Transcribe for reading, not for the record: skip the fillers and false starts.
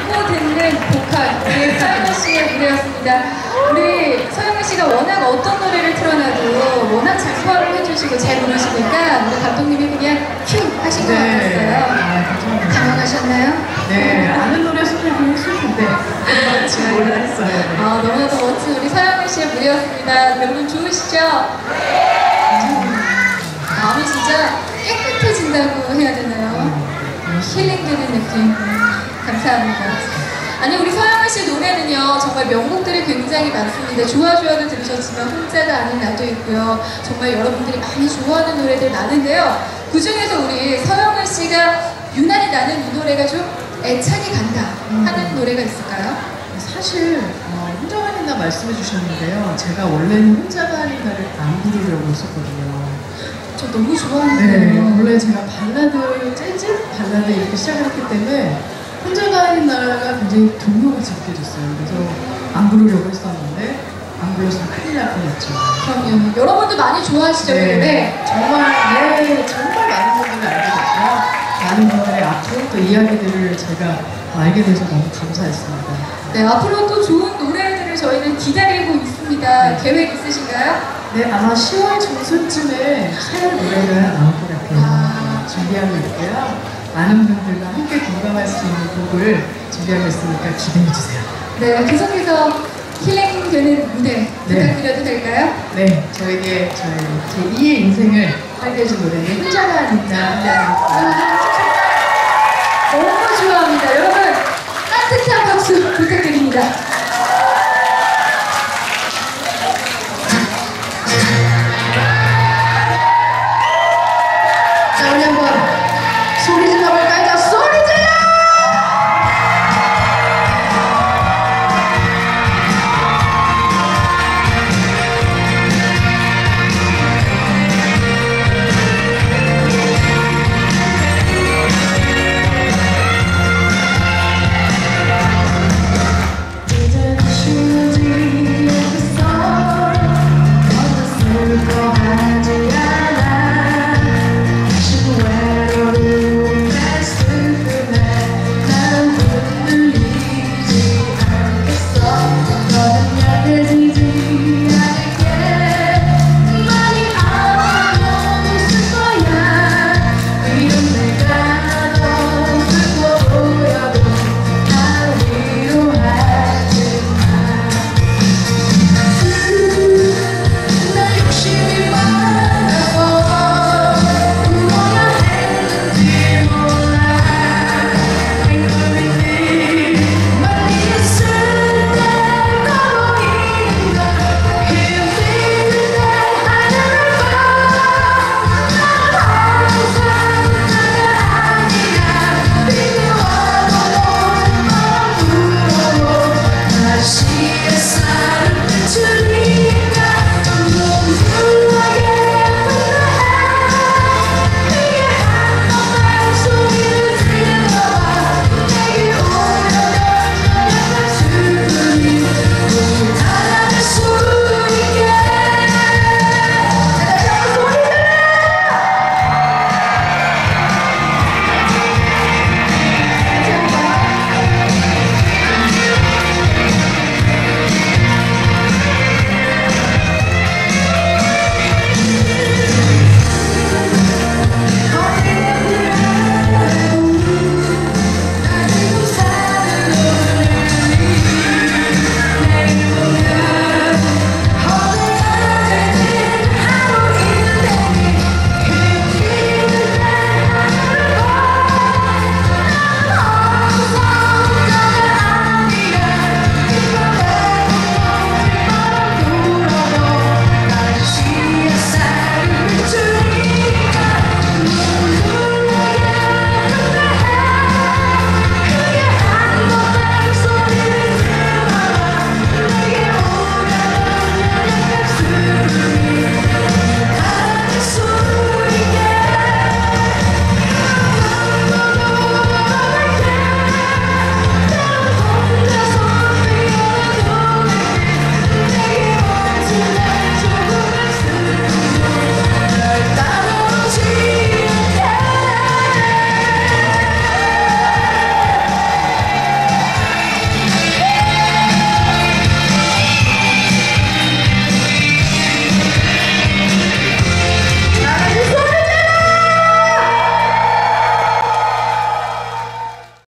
안고 듣는 보컬 우리 서영은 씨의 무대였습니다. 우리 서영은 씨가 워낙 어떤 노래를 틀어놔도 워낙 잘 소화를 해주시고 잘 부르시니까 우리 감독님이 그냥 큐 하신 것 같았어요. 당황하셨나요? 네, 아는 노래 소개를 했을 텐데 지금 몰랐어요. 너무나도 멋진 우리 서영은 씨의 무대였습니다. 여러분 좋으시죠? 마음이 진짜 깨끗해진다고 해야 되나요? 힐링되는 느낌. 감사합니다. 아니 우리 서영은 씨 노래는요 정말 명곡들이 굉장히 많습니다. 좋아 좋아도 들으셨지만 혼자가 아닌 나도 있고요. 정말 여러분들이 많이 좋아하는 노래들 많은데요. 그 중에서 우리 서영은 씨가 유난히 나는 이 노래가 좀 애착이 간다 하는 노래가 있을까요? 사실 혼자가 아닌다 말씀해 주셨는데요. 제가 원래는 혼자가 아닌다를 안 부르려고 했었거든요. 저 너무 좋아하는데요. 네, 원래 제가 발라드, 재즈 발라드 이렇게 시작을 했기 때문에 혼자가 아닌다가 굉장히 동요같이 느껴졌어요. 그래서 안 부르려고 했었는데 안 불렀으면 큰일 날 뻔했죠. 그럼요. 여러분도 많이 좋아하시죠? 네, 정말 많은 분들이 알게 됐고요. 많은 분들의 앞으로 또 이야기들을 제가 알게 돼서 너무 감사했습니다. 네, 앞으로 또 좋은 노래들을 저희는 기다리고 있습니다. 네. 계획 있으신가요? 네, 아마 10월 중순쯤에 새 노래가 나올 것 같아요. 준비하고 있고요. 많은 분들과 함께 공감할 수 있는 곡을 준비하고 있으니까 기대해주세요. 네, 계속해서 힐링되는 무대 부탁드려도 될까요? 네, 저에게 제 2의 인생을 살게 해준 노래는 혼자가 아닌다. 너무 좋아합니다. 여러분